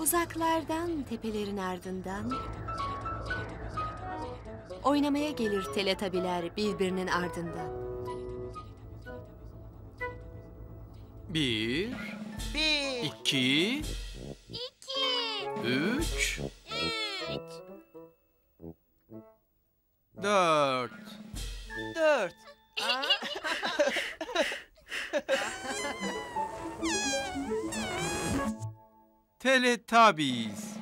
Uzaklardan, tepelerin ardından oynamaya gelir teletabiler birbirinin ardından. Bir, iki, üç, dört. Teletubbies.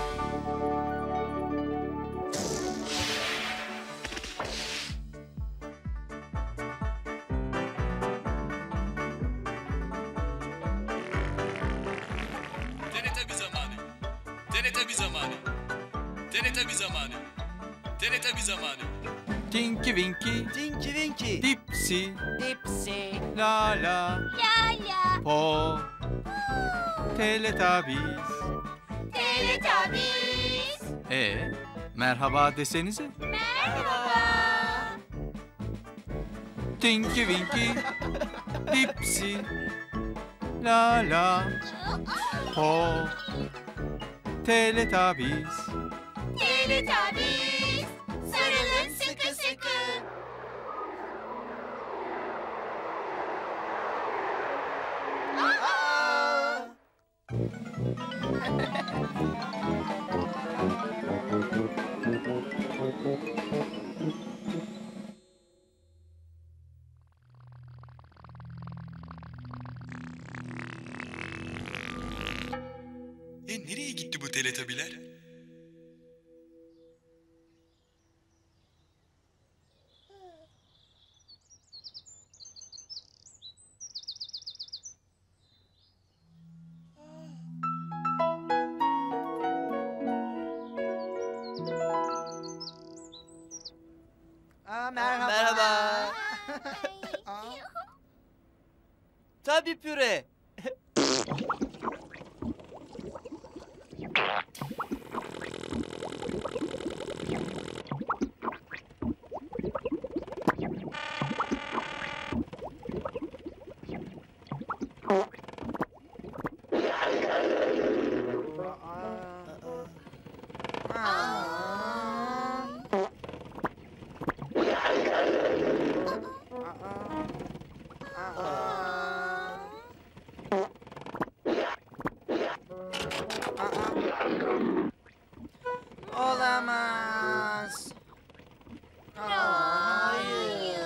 Teletabi zamanı. Teletabi zamanı. Teletabi zamanı. Teletabi zamanı. Tinky Winky, Tinky Winky, Dipsy, Dipsy, Lala, Lala. Po, Teletubbies. Teletubbies. Merhaba desenize. Merhaba. Tinky Winky, Dipsy, Lala, Po, Teletubbies. Teletubbies. Sarılın sıkı sıkı. Nereye gitti bu teletabiler? merhaba. Tabii püre. Olamaz. Hayır.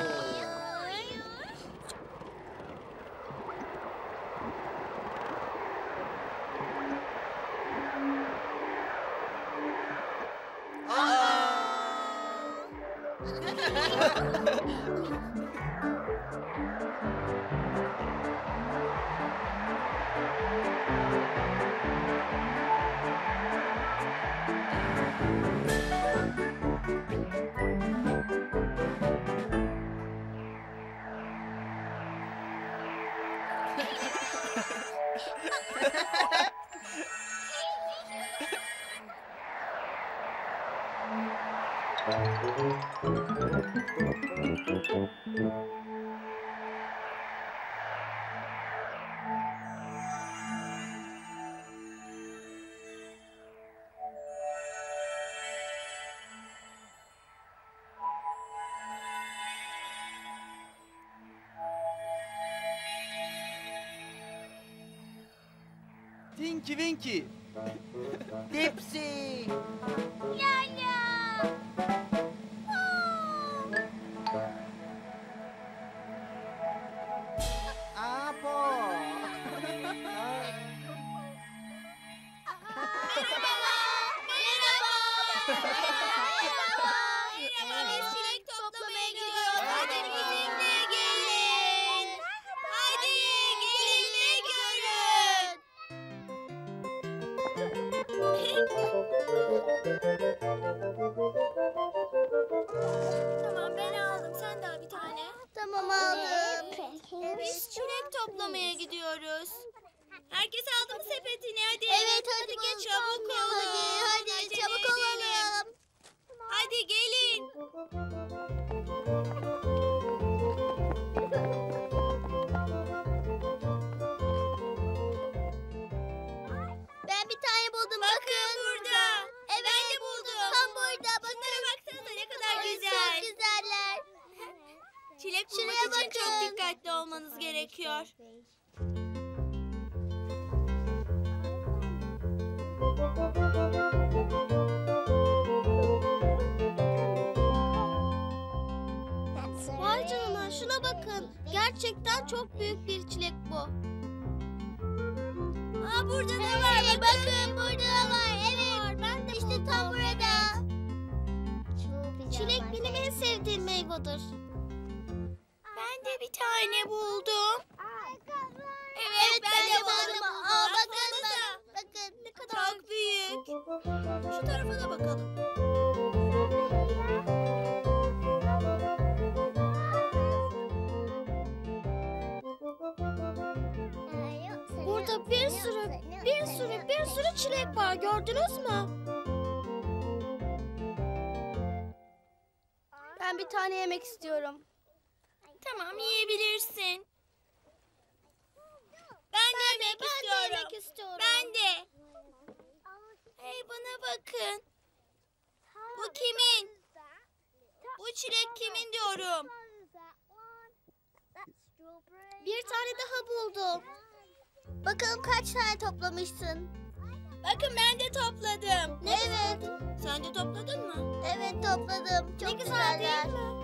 Tinky Winky, Dipsy, Lala. Apo. Merhaba, biz çilek toplamaya gidiyoruz. Hadi bizimle gelin. Hadi gelin ve görün. Tamam, ben aldım. Sen de al bir tane. Tamam aldım. Biz çilek toplamaya gidiyoruz. Herkes aldı mı sepetini? Hadi. Evet hadi geç çabuk olun. Hadi Acele çabuk edelim. olalım. Hadi gelin. Ben bir tane buldum gerekiyor. Vay canına, şuna bakın. Gerçekten çok büyük bir çilek bu. Aa, burada da var. Bakın burada da var. Evet. Ben de işte tam burada. Çilek benim en sevdiğim meyvedir. Ben de bir tane buldum. Evet, ben de buldum. Aa, baksanıza. bakın ne kadar Çok büyük. Şu tarafa da bakalım. Burada bir sürü çilek var. Gördünüz mü? Ben bir tane yemek istiyorum. Tamam, yiyebilirsin. Ben de yemek istiyorum. Ben de. Hey, bana bakın. Bu kimin? Bu çilek kimin diyorum. Bir tane daha buldum. Bakalım kaç tane toplamışsın? Bakın, ben de topladım. Evet. Sen de topladın mı? Evet topladım. Çok Ne güzel güzeller. değil mi?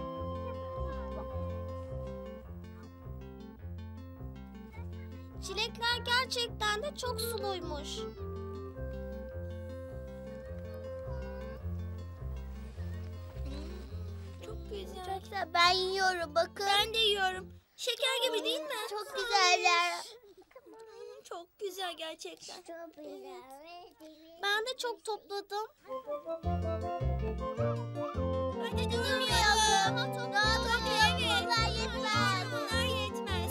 Çilekler gerçekten de çok suluymuş. Çok güzel. Çok güzel. Ben yiyorum bakın. Ben de yiyorum. Şeker gibi değil mi? Çok güzeller. Çok güzel gerçekten. Ben de çok topladım. Hadi Durmayalım. durmayalım. Daha toplayalım. Evet. Bunlar yetmez. Bunlar yetmez.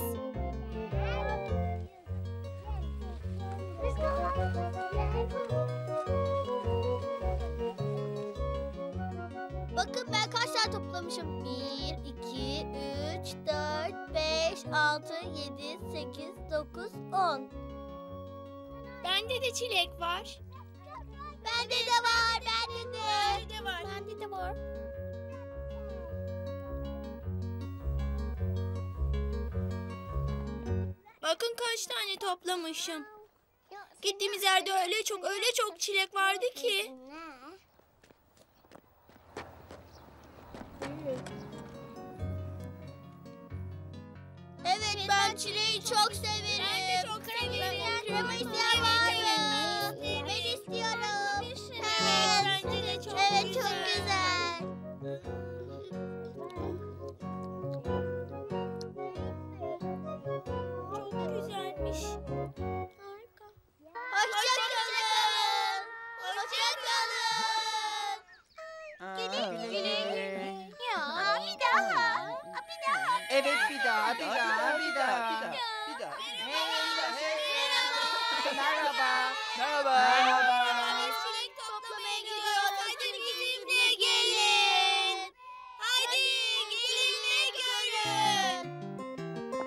Bakın ben kaç tane toplamışım. 1, 2, 3, 4, 5, 6, 7, 8, 9, 10. Bende de çilek var. Bende de var. Bende de. Bende de var. Bende de var. Bakın kaç tane toplamışım. Gittiğimiz yerde öyle çok çilek vardı ki. Evet ben çileği çok severim. Ben de çok severim. Krema isteyen var mı? Ben istiyorum. Evet, bence de çok Evet güzel. çok güzel. Çok güzelmiş. Harika. Hoşçakalın. Hoşçakalın. Güle güle. Ya bir daha. Bir daha. Evet bir daha. Merhaba. Merhaba. Biz çilek toplamaya gidiyoruz. Hadi bizimle gelin. Hadi gelin ve görün.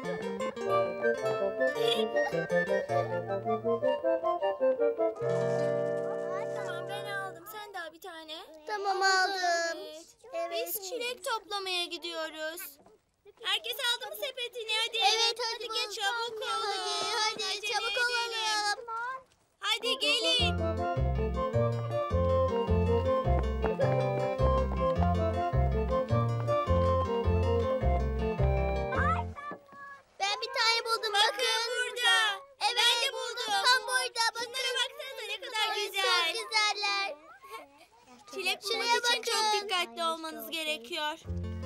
Tamam, ben aldım. Sen de al bir tane. Tamam aldım. Evet. Biz çilek toplamaya gidiyoruz. Herkes aldı mı sepetini? Hadi. Evet hadi Hadi buldum. geç, çabuk olun. Hadi Acele çabuk edelim. olalım. Hadi gelin. Ben bir tane buldum Bakın burada. Evet. Ben de buldum. Tam burada bakın. Şunlara baksanıza ne kadar Ay, güzel. Çok güzeller. Çilek Şuraya bulmak için çok bakın. dikkatli olmanız gerekiyor.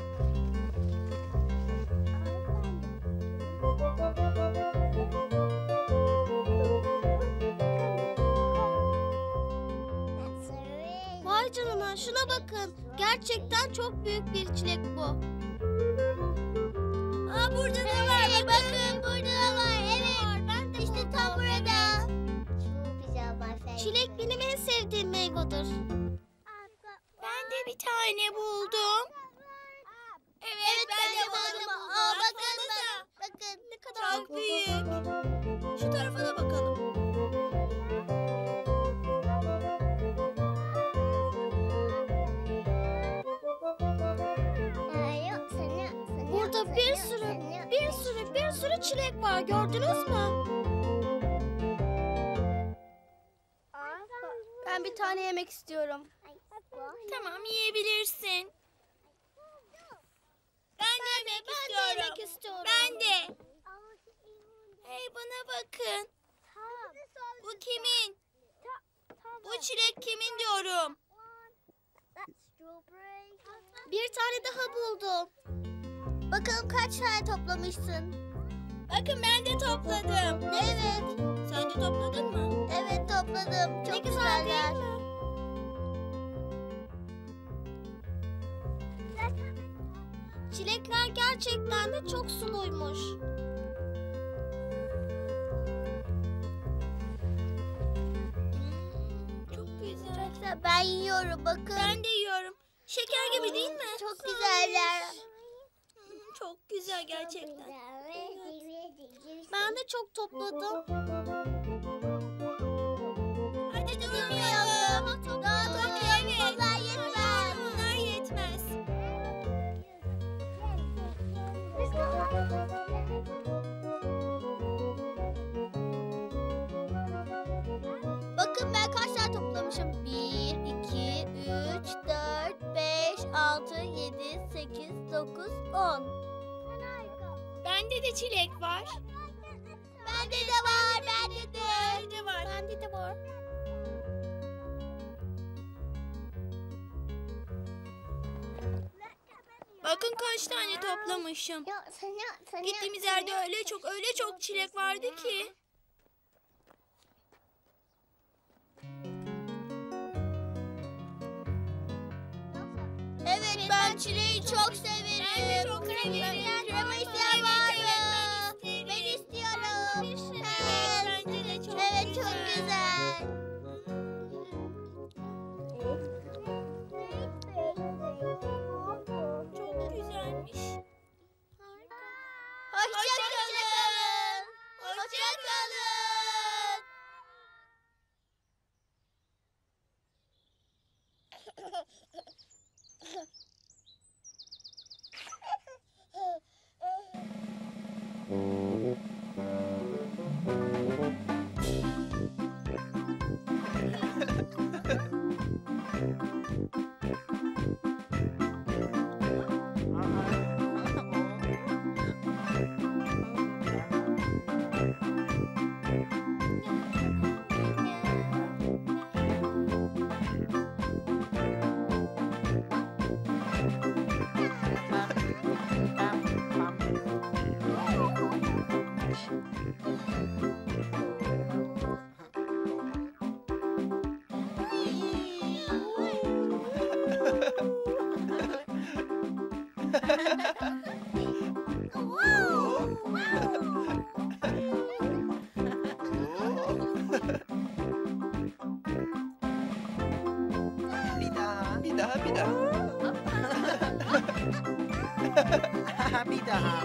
Vay canına şuna bakın. Gerçekten çok büyük bir çilek bu. Aa, burada da var. Bakın burada da var. Evet. Ben de işte tam burada. Çilek benim en sevdiğim meyvedir. Ben de bir tane buldum. Evet, ben de buldum. Aa, bakın Baksanıza. bakın ne kadar Çok büyük. Şu tarafa da bakalım. Burada bir sürü bir sürü çilek var. Gördünüz mü? Ben bir tane yemek istiyorum. Tamam, yiyebilirsin. Ben de yemek istiyorum. Ben de. Hey, bana bakın. Bu kimin? Bu çilek kimin diyorum. Bir tane daha buldum. Bakalım kaç tane toplamışsın? Bakın, ben de topladım. Evet. Sen de topladın mı? Evet topladım. Çok Ne güzel güzeller. değil mi? Çilekler gerçekten de çok suluymuş. Çok güzel. Çok güzel. Ben yiyorum bakın. Ben de yiyorum. Şeker gibi değil mi? Çok güzeller. Çok güzel gerçekten. Ben de çok topladım. Hadi Durmayalım. Daha toplayalım. Bunlar yetmez. Bunlar yetmez. Bakın ben kaç tane toplamışım? 1, 2, 3, 4, 5, 6, 7, 8, 9, 10. Bende de çilek var. Bende de var. Bende de. Bende de var. Bende de var. Bakın kaç tane toplamışım. Gittiğimiz yerde öyle çok çilek vardı ki. Evet ben çileği çok severim. Ben de çok severim. Krema isteyen Evet, var evet, mı? ben isterim. Ben istiyorum. Evet, bence de çok Evet güzel. çok güzel. Çok güzelmiş. Hoşça kalın. Hoşça kalın. Bir daha. Bir daha. Bir daha. Bir daha.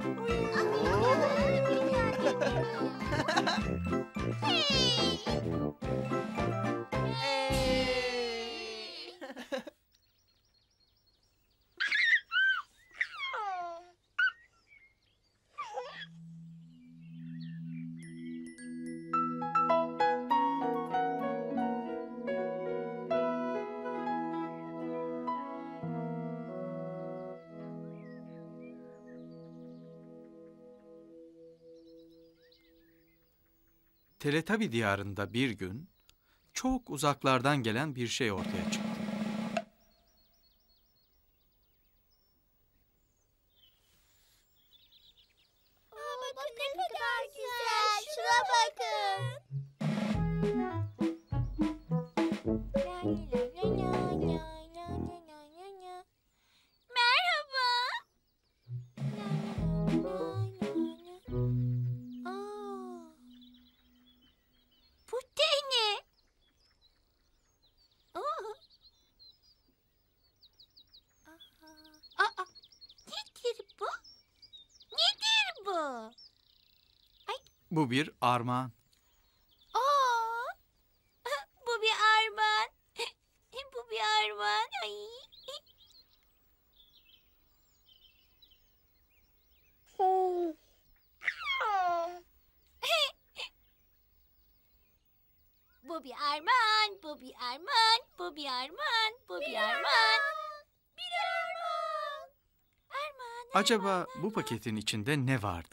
Teletabi diyarında bir gün çok uzaklardan gelen bir şey ortaya çıktı. Bakın ne kadar güzel. Şuna bakın. Merhaba. Bu da ne? Nedir bu? Nedir bu? Bu bir armağan. Bu bir armağan. Bu bir armağan. Ay. Bu bir armağan, bu bir armağan, bu bir armağan, bu bir armağan. Bir armağan. Armağan. Acaba bu paketin içinde ne vardı?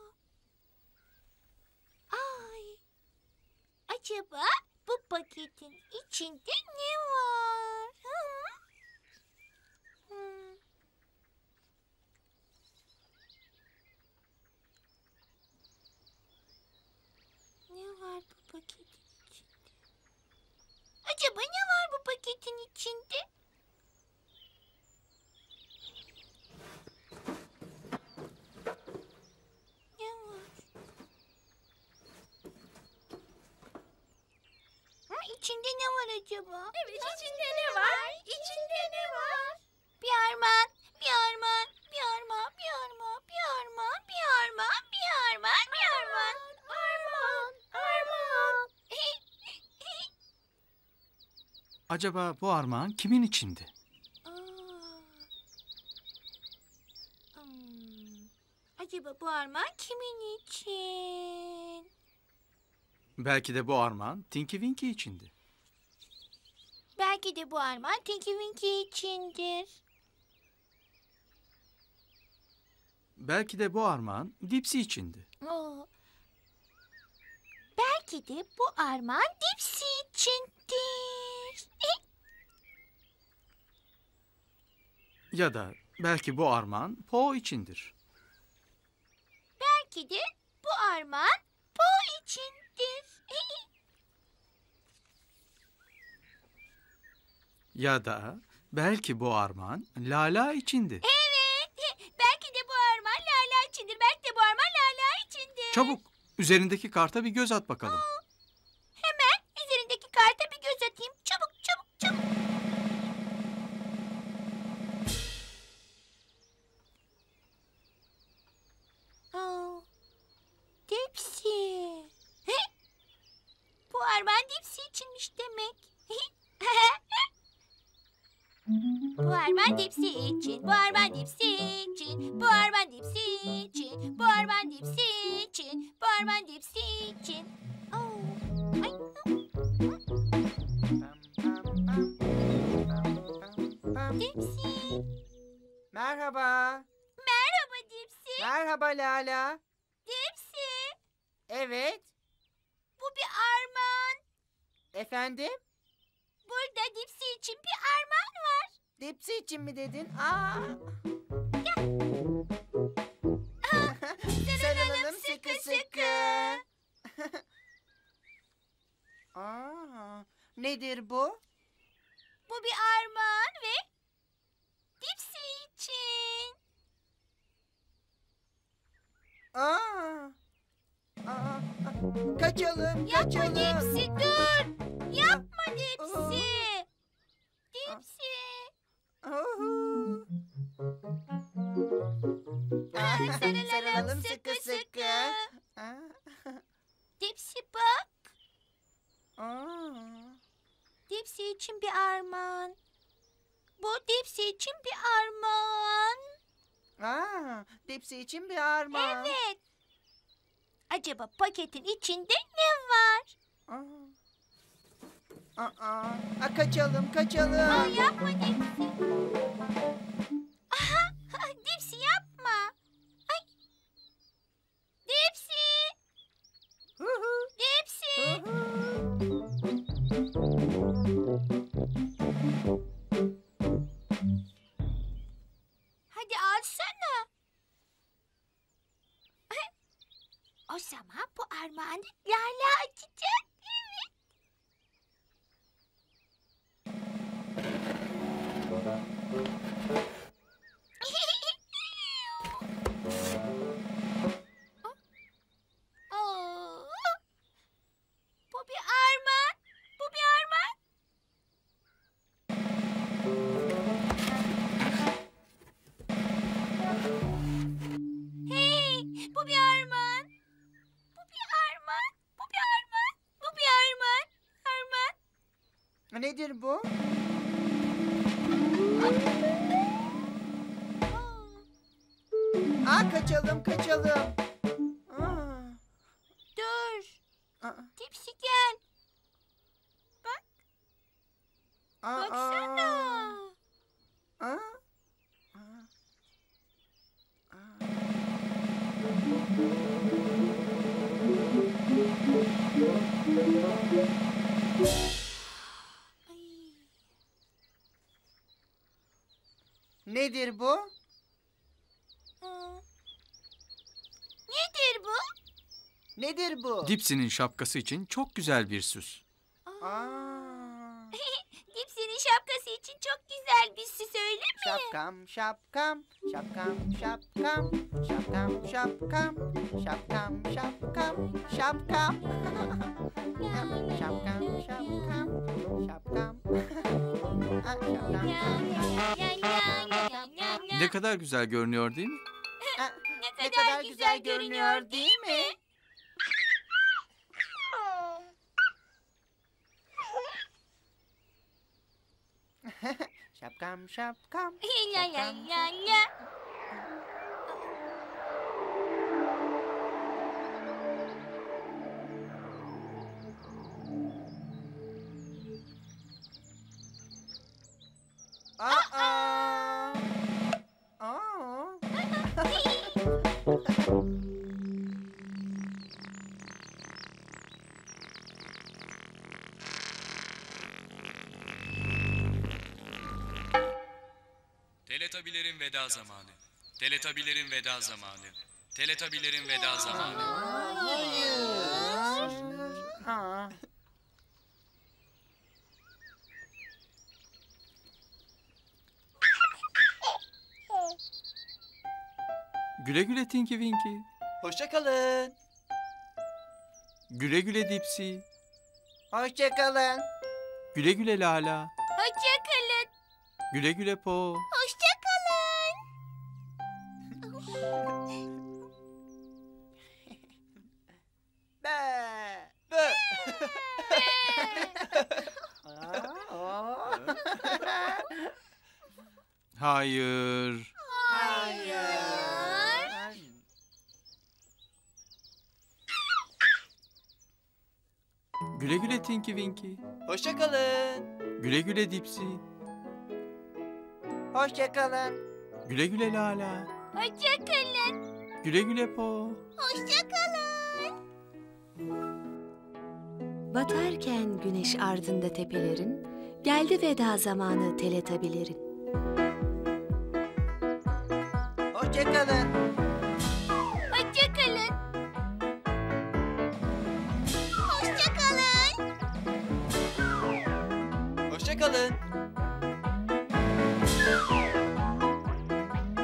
Ay. Acaba bu paketin içinde ne var? Ne var bu paketin içinde? Acaba ne var bu paketin içinde? Ne var? İçinde ne var acaba? Evet, içinde ne var? İçinde ne var? Bir armağan, bir armağan, bir armağan, bir armağan, bir armağan, bir armağan, bir armağan, bir armağan. Armağan, armağan. Acaba bu armağan kimin içindi? Acaba bu armağan kimin için? Belki de bu armağan Tinky Winky içindi. Belki de bu armağan Tinky Winky içindir. Belki de bu armağan Dipsy içindi. Belki de bu armağan Dipsy içindir. Ya da belki bu armağan Po içindir. Belki de bu armağan Po içindir. Ya da belki bu armağan Lala içindi. Evet. Belki de bu armağan Lala içindir. Belki de bu armağan Lala içindir. Çabuk üzerindeki karta bir göz at bakalım. Hemen üzerindeki karta bir göz atayım. Çabuk, çabuk, çabuk. Dipsy. Bu armağan Dipsy içinmiş demek. Bu armağan Dipsy için, bu armağan Dipsy için, bu armağan Dipsy için, bu armağan Dipsy için, bu armağan Dipsy için. Ay. Dipsy. Merhaba. Merhaba Dipsy. Merhaba Lala. Dipsy. Evet. Bu bir armağan. Efendim? Burada Dipsy için bir armağan var. Dipsy için mi dedin? Aa. Sarılalım sıkı sıkı. Aa, nedir bu? Bu bir armağan ve Dipsy için. Aa. Aa, kaçalım, Yapma kaçalım. Dipsy, dur. Yapma Dipsy. Dipsy. Uhu. Sarılalım sıkı sıkı. Aa. Dipsy bak. Aa. Dipsy için bir armağan. Bu Dipsy için bir armağan. Aa, Dipsy için bir armağan. Evet. Acaba paketin içinde ne var? Kaçalım, kaçalım. Yapma Dipsy. Aha, Dipsy yapma. Ay. Dipsy. Huhu, Dipsy. Hadi alsana. O zaman bu armağanı Lala açacak. Evet. Bu bir armağan. Bu bir armağan. Hey, bu bir armağan. Bu bir armağan. Bu bir armağan. Bu bir armağan. Armağan. Nedir bu? Kaçalım, kaçalım. Dur. Aa, Dipsy gel. Nedir bu? Nedir bu? Nedir bu? Dipsy'nin şapkası için çok güzel bir süs. Aa, Dipsy'nin şapkası için çok güzel bir süs öyle mi? şapkam, şapkam, şapkam, şapkam, şapkam, şapkam, şapkam, şapkam, şapkam. Şapkam, şapkam, şapkam. Ah, şapkam, şapkam. Ne kadar güzel görünüyor değil mi? Ah, Ne kadar güzel görünüyor değil mi? Şapkam, şapkam. La la la la. Aa. Aa. Teletabilerin veda zamanı. Teletabilerin veda zamanı. Teletabilerin veda zamanı. Aa. Güle güle Tinky Winky. Hoşça kalın. Güle güle Dipsy. Hoşça kalın. Güle güle Lala. Hoşça kalın. Güle güle Po. Hoşça kalın. Be. Be. Aa. Hayır. Hayır. Güle güle Tinky Winky. Hoşça kalın. Güle güle Dipsy. Hoşça kalın. Güle güle Lala. Hoşça kalın. Güle güle Po. Hoşça kalın. Batarken güneş ardında tepelerin, geldi veda zamanı teletabilerin. Hoşça kalın. Hoşça kalın. Hoşça kalın. Hoşça kalın.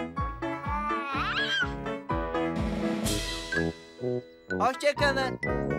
Hoşça kalın.